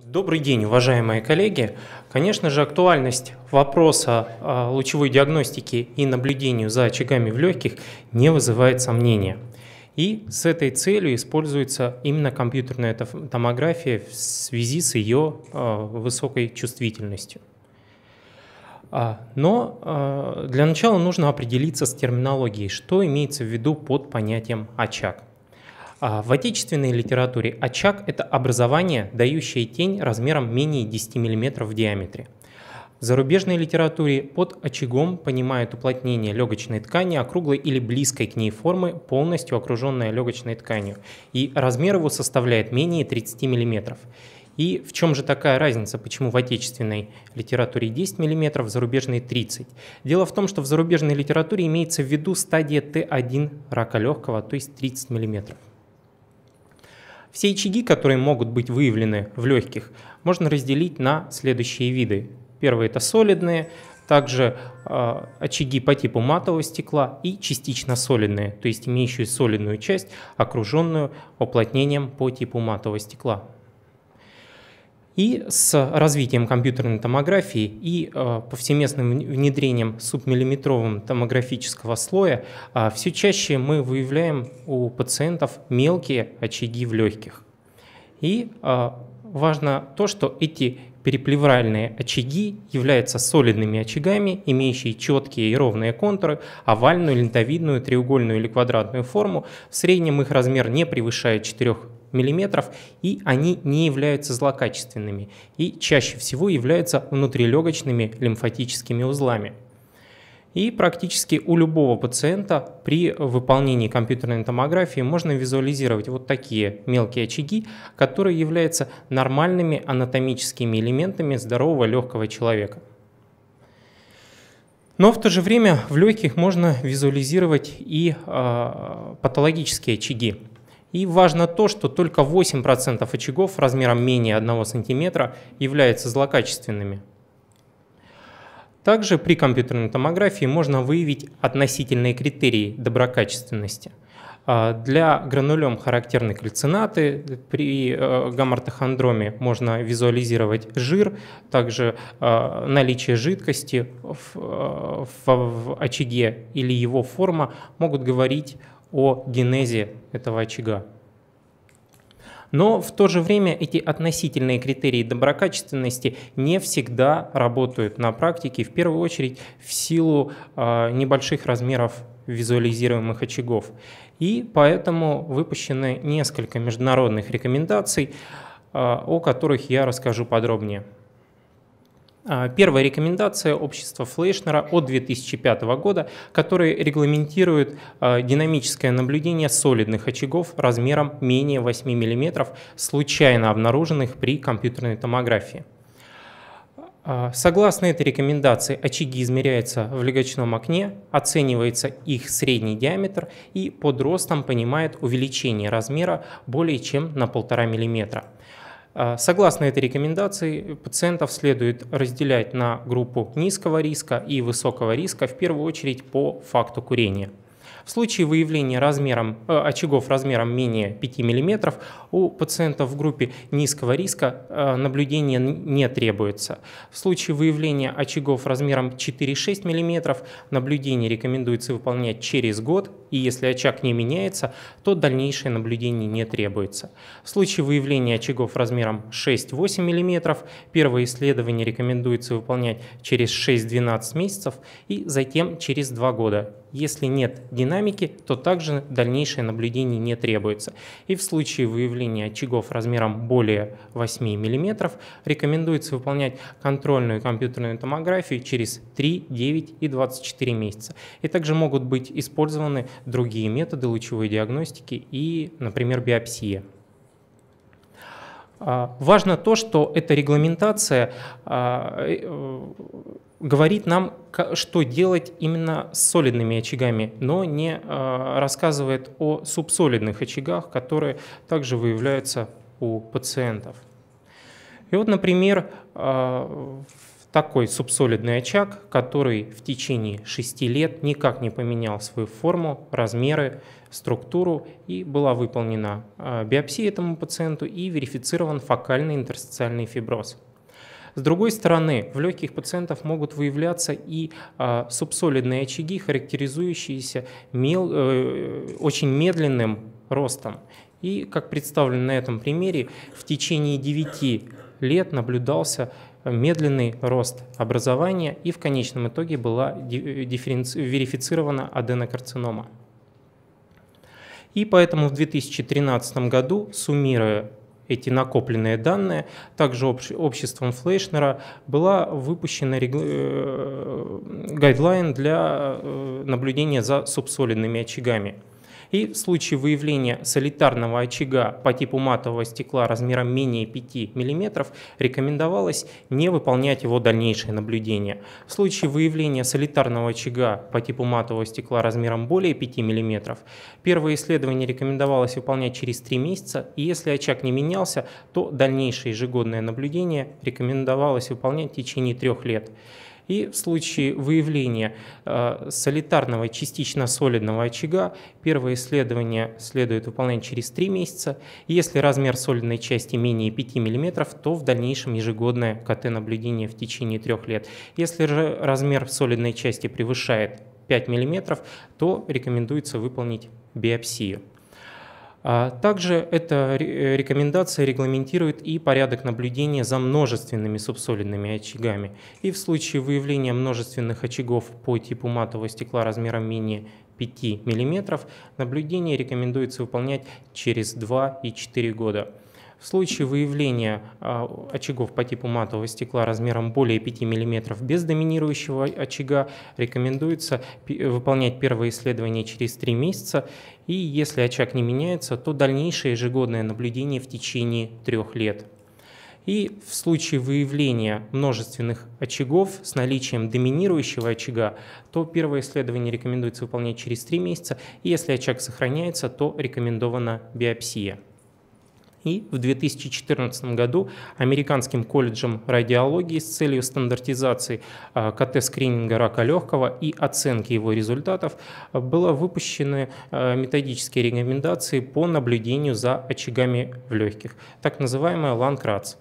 Добрый день, уважаемые коллеги. Конечно же, актуальность вопроса лучевой диагностики и наблюдению за очагами в легких не вызывает сомнения. И с этой целью используется именно компьютерная томография в связи с ее высокой чувствительностью. Но для начала нужно определиться с терминологией, что имеется в виду под понятием очаг. В отечественной литературе очаг – это образование, дающее тень размером менее 10 мм в диаметре. В зарубежной литературе под очагом понимают уплотнение легочной ткани округлой или близкой к ней формы, полностью окруженной легочной тканью, и размер его составляет менее 30 мм. И в чем же такая разница, почему в отечественной литературе 10 мм, в зарубежной 30? Дело в том, что в зарубежной литературе имеется в виду стадия Т1 рака легкого, то есть 30 мм. Все очаги, которые могут быть выявлены в легких, можно разделить на следующие виды. Первые – это солидные, также очаги по типу матового стекла и частично солидные, то есть имеющие солидную часть, окруженную уплотнением по типу матового стекла. И с развитием компьютерной томографии и повсеместным внедрением субмиллиметрового томографического слоя все чаще мы выявляем у пациентов мелкие очаги в легких. И важно то, что эти периплевральные очаги являются солидными очагами, имеющие четкие и ровные контуры, овальную, лентовидную, треугольную или квадратную форму. В среднем их размер не превышает 4 мм, и они не являются злокачественными и чаще всего являются внутрилегочными лимфатическими узлами. И практически у любого пациента при выполнении компьютерной томографии можно визуализировать вот такие мелкие очаги, которые являются нормальными анатомическими элементами здорового легкого человека. Но в то же время в легких можно визуализировать и патологические очаги. И важно то, что только 8% очагов размером менее 1 см являются злокачественными. Также при компьютерной томографии можно выявить относительные критерии доброкачественности. Для гранулем характерны кальцинаты, при гамма-ортохондроме можно визуализировать жир, также наличие жидкости в очаге или его форма могут говорить о генезе этого очага. Но в то же время эти относительные критерии доброкачественности не всегда работают на практике, в первую очередь в силу небольших размеров визуализируемых очагов. И поэтому выпущены несколько международных рекомендаций, о которых я расскажу подробнее. Первая рекомендация общества Флейшнера от 2005 года, которая регламентирует динамическое наблюдение солидных очагов размером менее 8 мм, случайно обнаруженных при компьютерной томографии. Согласно этой рекомендации, очаги измеряются в легочном окне, оценивается их средний диаметр и под ростом понимает увеличение размера более чем на 1,5 мм. Согласно этой рекомендации, пациентов следует разделять на группу низкого риска и высокого риска, в первую очередь по факту курения. В случае выявления очагов размером менее 5 мм у пациентов в группе низкого риска наблюдения не требуется. В случае выявления очагов размером 4-6 мм наблюдение рекомендуется выполнять через год, и если очаг не меняется, то дальнейшее наблюдение не требуется. В случае выявления очагов размером 6-8 мм первое исследование рекомендуется выполнять через 6-12 месяцев и затем через 2 года. Если нет динамики, то также дальнейшее наблюдение не требуется. И в случае выявления очагов размером более 8 мм рекомендуется выполнять контрольную компьютерную томографию через 3, 9 и 24 месяца. И также могут быть использованы другие методы лучевой диагностики и, например, биопсия. Важно то, что эта регламентация говорит нам, что делать именно с солидными очагами, но не рассказывает о субсолидных очагах, которые также выявляются у пациентов. И вот, например, в такой субсолидный очаг, который в течение 6 лет никак не поменял свою форму, размеры, структуру, и была выполнена биопсия этому пациенту и верифицирован фокальный интерстициальный фиброз. С другой стороны, в легких пациентов могут выявляться и субсолидные очаги, характеризующиеся очень медленным ростом. И, как представлено на этом примере, в течение 9 лет наблюдался медленный рост образования, и в конечном итоге была верифицирована аденокарцинома. И поэтому в 2013 году, суммируя эти накопленные данные, также обществом Флейшнера была выпущена гайдлайн для наблюдения за субсолидными очагами. И в случае выявления солитарного очага по типу матового стекла размером менее 5 мм рекомендовалось не выполнять его дальнейшее наблюдение. В случае выявления солитарного очага по типу матового стекла размером более 5 мм первое исследование рекомендовалось выполнять через 3 месяца, и если очаг не менялся, то дальнейшее ежегодное наблюдение рекомендовалось выполнять в течение 3 лет. И в случае выявления солитарного частично солидного очага первое исследование следует выполнять через 3 месяца. И если размер солидной части менее 5 мм, то в дальнейшем ежегодное КТ-наблюдение в течение 3 лет. Если же размер солидной части превышает 5 мм, то рекомендуется выполнить биопсию. Также эта рекомендация регламентирует и порядок наблюдения за множественными субсолидными очагами. И в случае выявления множественных очагов по типу матового стекла размером менее 5 мм наблюдение рекомендуется выполнять через 2 и 4 года. В случае выявления очагов по типу матового стекла размером более 5 мм без доминирующего очага рекомендуется выполнять первое исследование через 3 месяца, и если очаг не меняется, то дальнейшее ежегодное наблюдение в течение 3 лет. И в случае выявления множественных очагов с наличием доминирующего очага, то первое исследование рекомендуется выполнять через 3 месяца, и если очаг сохраняется, то рекомендована биопсия. И в 2014 году Американским колледжем радиологии с целью стандартизации КТ-скрининга рака легкого и оценки его результатов были выпущены методические рекомендации по наблюдению за очагами в легких, так называемая LUNG-RADS.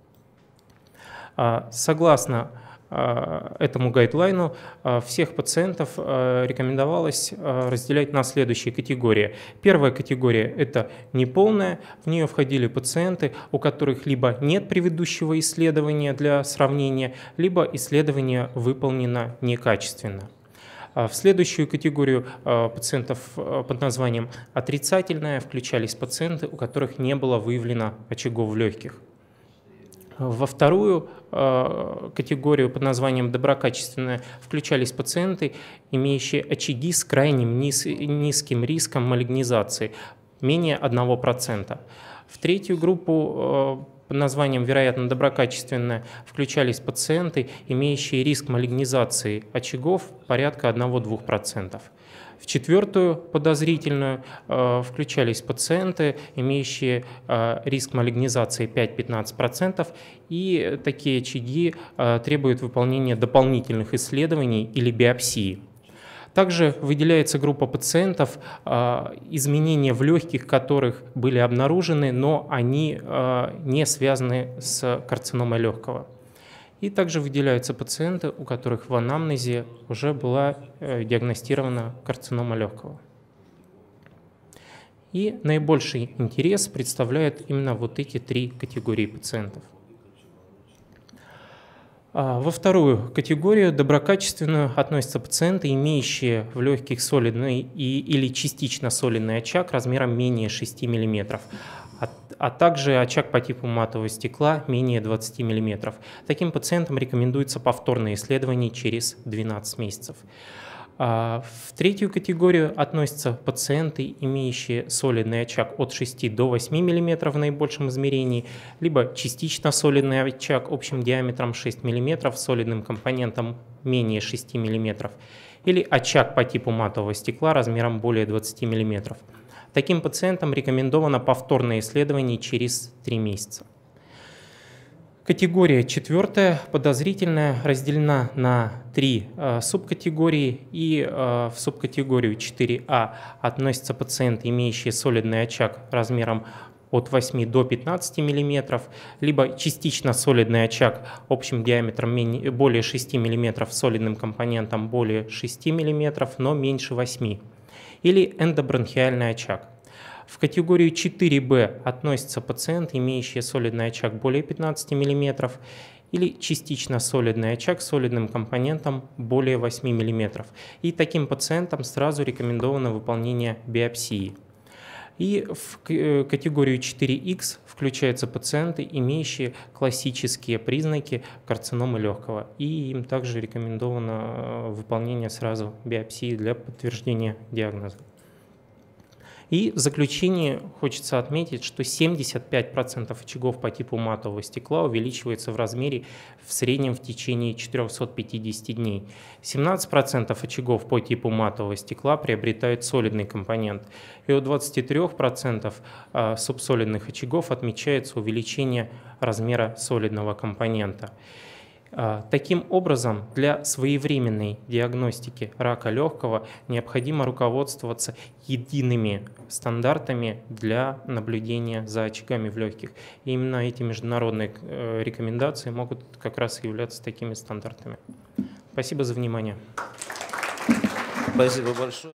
Согласно этому гайдлайну всех пациентов рекомендовалось разделять на следующие категории. Первая категория – это неполная, в нее входили пациенты, у которых либо нет предыдущего исследования для сравнения, либо исследование выполнено некачественно. В следующую категорию пациентов под названием отрицательная включались пациенты, у которых не было выявлено очагов в легких. Во вторую категорию под названием доброкачественная включались пациенты, имеющие очаги с крайним низким риском малигнизации, менее 1%. В третью группу под названием вероятно доброкачественная включались пациенты, имеющие риск малигнизации очагов порядка 1–2%. В четвертую подозрительную включались пациенты, имеющие риск малигнизации 5–15%, и такие очаги требуют выполнения дополнительных исследований или биопсии. Также выделяется группа пациентов, изменения в легких которых были обнаружены, но они не связаны с карциномой легкого. И также выделяются пациенты, у которых в анамнезе уже была диагностирована карцинома легкого. И наибольший интерес представляют именно вот эти 3 категории пациентов. Во вторую категорию, доброкачественную, относятся пациенты, имеющие в легких солидный или частично солидный очаг размером менее 6 мм. А также очаг по типу матового стекла менее 20 мм. Таким пациентам рекомендуется повторное исследование через 12 месяцев. В третью категорию относятся пациенты, имеющие солидный очаг от 6 до 8 мм в наибольшем измерении, либо частично солидный очаг общим диаметром 6 мм с солидным компонентом менее 6 мм, или очаг по типу матового стекла размером более 20 мм. Таким пациентам рекомендовано повторное исследование через 3 месяца. Категория четвертая, подозрительная, разделена на 3 субкатегории, и в субкатегорию 4А относятся пациенты, имеющие солидный очаг размером от 8 до 15 мм, либо частично солидный очаг общим диаметром более 6 мм, солидным компонентом более 6 мм, но меньше 8, или эндобронхиальный очаг. В категорию 4Б относятся пациенты, имеющие солидный очаг более 15 мм, или частично солидный очаг с солидным компонентом более 8 мм. И таким пациентам сразу рекомендовано выполнение биопсии. И в категорию 4Х включаются пациенты, имеющие классические признаки карциномы легкого. И им также рекомендовано выполнение сразу биопсии для подтверждения диагноза. И в заключение хочется отметить, что 75% очагов по типу матового стекла увеличивается в размере в среднем в течение 450 дней. 17% очагов по типу матового стекла приобретают солидный компонент. И у 23% субсолидных очагов отмечается увеличение размера солидного компонента. Таким образом, для своевременной диагностики рака легкого необходимо руководствоваться едиными стандартами для наблюдения за очагами в легких. И именно эти международные рекомендации могут как раз являться такими стандартами. Спасибо за внимание. Спасибо большое.